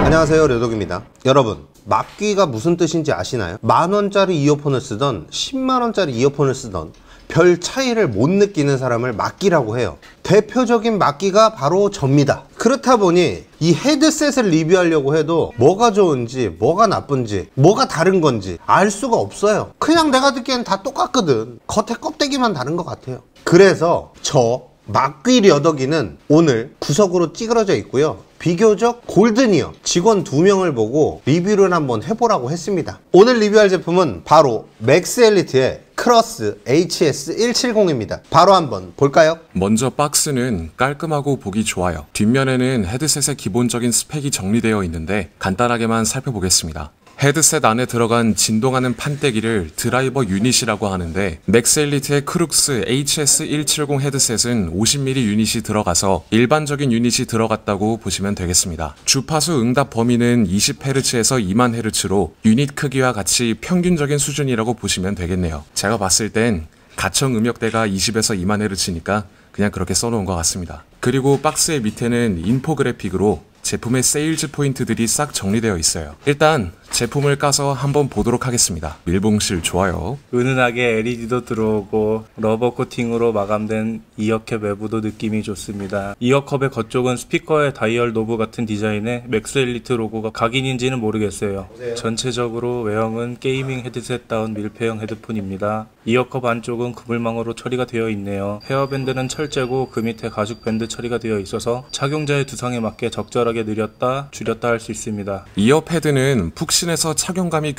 안녕하세요, 려독입니다. 여러분, 막귀가 무슨 뜻인지 아시나요? 만원짜리 이어폰을 쓰던 10만원짜리 이어폰을 쓰던 별 차이를 못 느끼는 사람을 막귀라고 해요. 대표적인 막귀가 바로 접니다. 그렇다 보니 이 헤드셋을 리뷰하려고 해도 뭐가 좋은지 뭐가 나쁜지 뭐가 다른 건지 알 수가 없어요. 그냥 내가 듣기엔 다 똑같거든. 겉에 껍데기만 다른 것 같아요. 그래서 저 막귀 려더기는 오늘 구석으로 찌그러져 있고요, 비교적 골든이어 직원 2명을 보고 리뷰를 한번 해보라고 했습니다. 오늘 리뷰할 제품은 바로 맥스 엘리트의 크로스 HS170입니다. 바로 한번 볼까요? 먼저 박스는 깔끔하고 보기 좋아요. 뒷면에는 헤드셋의 기본적인 스펙이 정리되어 있는데 간단하게만 살펴보겠습니다. 헤드셋 안에 들어간 진동하는 판때기를 드라이버 유닛이라고 하는데, 맥스 엘리트의 크룩스 HS170 헤드셋은 50mm 유닛이 들어가서 일반적인 유닛이 들어갔다고 보시면 되겠습니다. 주파수 응답 범위는 20Hz에서 20000Hz로 유닛 크기와 같이 평균적인 수준이라고 보시면 되겠네요. 제가 봤을 땐 가청 음역대가 20에서 20000Hz니까 그냥 그렇게 써놓은 것 같습니다. 그리고 박스의 밑에는 인포그래픽으로 제품의 세일즈 포인트들이 싹 정리되어 있어요. 일단 제품을 까서 한번 보도록 하겠습니다. 밀봉실 좋아요. 은은하게 LED도 들어오고 러버 코팅으로 마감된 이어캡 외부도 느낌이 좋습니다. 이어컵의 겉쪽은 스피커의 다이얼 노브 같은 디자인에 맥스 엘리트 로고가 각인인지는 모르겠어요. 전체적으로 외형은 게이밍 헤드셋다운 밀폐형 헤드폰입니다. 이어컵 안쪽은 그물망으로 처리가 되어 있네요. 헤어밴드는 철제고 그 밑에 가죽 밴드 처리가 되어 있어서 착용자의 두상에 맞게 적절하게 늘렸다 줄였다 할 수 있습니다. 이어 패드는 푹신해서 착용감이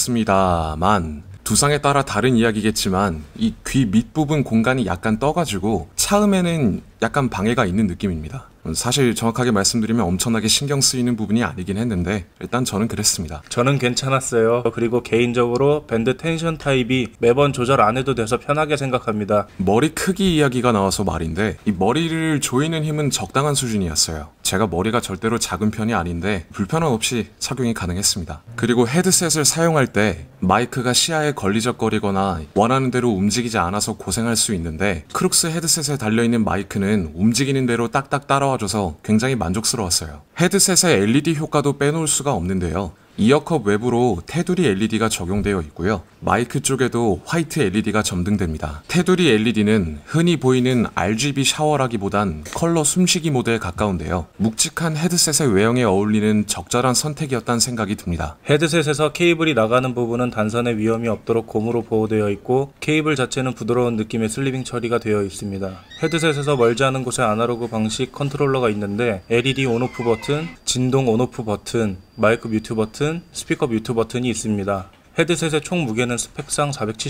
괜찮습니다만, 두상에 따라 다른 이야기겠지만 이 귀 밑부분 공간이 약간 떠가지고 차음에는 약간 방해가 있는 느낌입니다. 사실 정확하게 말씀드리면 엄청나게 신경 쓰이는 부분이 아니긴 했는데 일단 저는 그랬습니다. 저는 괜찮았어요. 그리고 개인적으로 밴드 텐션 타입이 매번 조절 안 해도 돼서 편하게 생각합니다. 머리 크기 이야기가 나와서 말인데, 이 머리를 조이는 힘은 적당한 수준이었어요. 제가 머리가 절대로 작은 편이 아닌데 불편함 없이 착용이 가능했습니다. 그리고 헤드셋을 사용할 때 마이크가 시야에 걸리적거리거나 원하는 대로 움직이지 않아서 고생할 수 있는데, 크룩스 헤드셋에 달려있는 마이크는 움직이는 대로 딱딱 따라와줘서 굉장히 만족스러웠어요. 헤드셋의 LED 효과도 빼놓을 수가 없는데요. 이어컵 외부로 테두리 LED가 적용되어 있고요. 마이크 쪽에도 화이트 LED가 점등됩니다. 테두리 LED는 흔히 보이는 RGB 샤워라기보단 컬러 숨쉬기 모드에 가까운데요. 묵직한 헤드셋의 외형에 어울리는 적절한 선택이었다는 생각이 듭니다. 헤드셋에서 케이블이 나가는 부분은 단선의 위험이 없도록 고무로 보호되어 있고, 케이블 자체는 부드러운 느낌의 슬리빙 처리가 되어 있습니다. 헤드셋에서 멀지 않은 곳에 아날로그 방식 컨트롤러가 있는데 LED 온오프 버튼, 진동 온오프 버튼, 마이크 뮤트 버튼, 스피커 뮤트 버튼이 있습니다. 헤드셋의 총 무게는 스펙상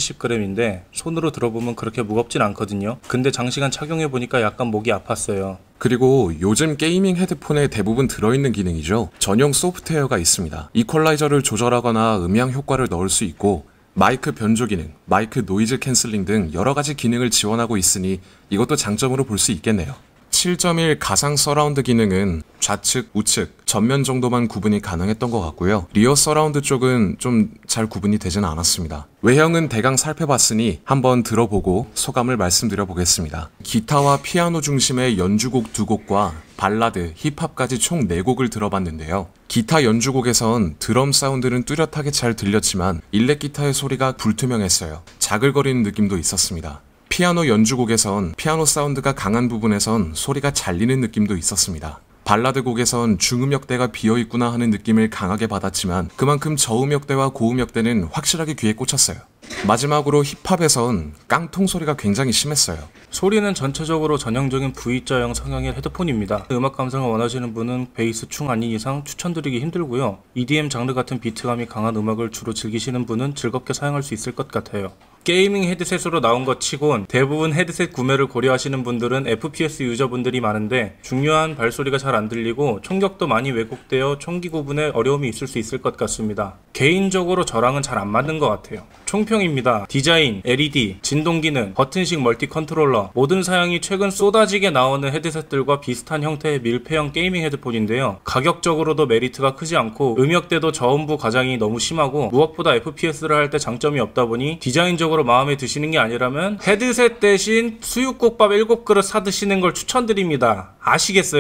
470g인데 손으로 들어보면 그렇게 무겁진 않거든요. 근데 장시간 착용해보니까 약간 목이 아팠어요. 그리고 요즘 게이밍 헤드폰에 대부분 들어있는 기능이죠. 전용 소프트웨어가 있습니다. 이퀄라이저를 조절하거나 음향 효과를 넣을 수 있고, 마이크 변조 기능, 마이크 노이즈 캔슬링 등 여러가지 기능을 지원하고 있으니 이것도 장점으로 볼 수 있겠네요. 7.1 가상 서라운드 기능은 좌측, 우측, 전면 정도만 구분이 가능했던 것 같고요. 리어 서라운드 쪽은 좀 잘 구분이 되지는 않았습니다. 외형은 대강 살펴봤으니 한번 들어보고 소감을 말씀드려 보겠습니다. 기타와 피아노 중심의 연주곡 2곡과 발라드, 힙합까지 총 4곡을 들어봤는데요. 기타 연주곡에선 드럼 사운드는 뚜렷하게 잘 들렸지만 일렉 기타의 소리가 불투명했어요. 자글거리는 느낌도 있었습니다. 피아노 연주곡에선 피아노 사운드가 강한 부분에선 소리가 잘리는 느낌도 있었습니다. 발라드 곡에선 중음역대가 비어있구나 하는 느낌을 강하게 받았지만 그만큼 저음역대와 고음역대는 확실하게 귀에 꽂혔어요. 마지막으로 힙합에선 깡통 소리가 굉장히 심했어요. 소리는 전체적으로 전형적인 V자형 성향의 헤드폰입니다. 음악 감상을 원하시는 분은 베이스 충 아닌 이상 추천드리기 힘들고요. EDM 장르 같은 비트감이 강한 음악을 주로 즐기시는 분은 즐겁게 사용할 수 있을 것 같아요. 게이밍 헤드셋으로 나온 것 치곤 대부분 헤드셋 구매를 고려하시는 분들은 FPS 유저분들이 많은데 중요한 발소리가 잘 안 들리고 총격도 많이 왜곡되어 총기 구분에 어려움이 있을 수 있을 것 같습니다. 개인적으로 저랑은 잘 안 맞는 것 같아요. 총평입니다. 디자인, LED, 진동 기능, 버튼식 멀티 컨트롤러 모든 사양이 최근 쏟아지게 나오는 헤드셋들과 비슷한 형태의 밀폐형 게이밍 헤드폰인데요. 가격적으로도 메리트가 크지 않고 음역대도 저음부 과장이 너무 심하고 무엇보다 FPS를 할 때 장점이 없다 보니 디자인적으로 마음에 드시는 게 아니라면 헤드셋 대신 수육국밥 7그릇 사 드시는 걸 추천드립니다. 아시겠어요?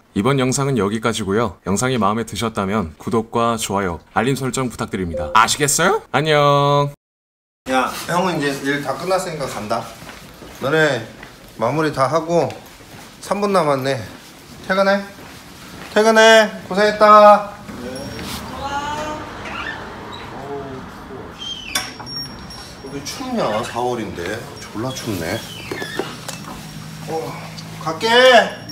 이번 영상은 여기까지고요. 영상이 마음에 드셨다면 구독과 좋아요, 알림 설정 부탁드립니다. 아시겠어요? 안녕. 야, 형은 이제 일 다 끝났으니까 간다. 너네 마무리 다 하고 3분 남았네. 퇴근해. 퇴근해. 고생했다. 여기 춥냐? 4월인데 졸라 춥네. 갈게.